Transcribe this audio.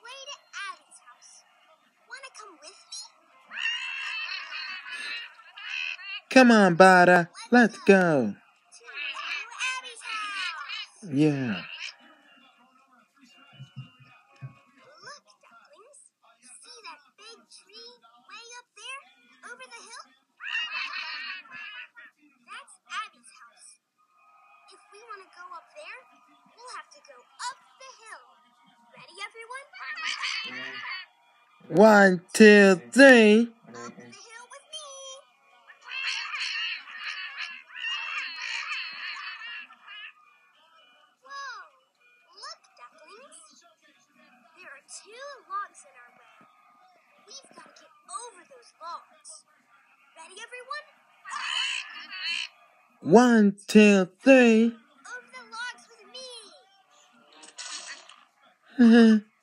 way to Abby's house. Wanna come with me? Come on, Bada. Let's go. To Abby's house. Yeah. Look, ducklings. See that big tree way up there? Over the hill? That's Abby's house. If we want to go up there, we'll have to go up the hill. Ready, everyone? 1, 2, 3. Up the hill with me. Whoa! Look, ducklings. There are 2 logs in our way. We've got to get over those logs. Ready, everyone? 1, 2, 3. Over the logs with me.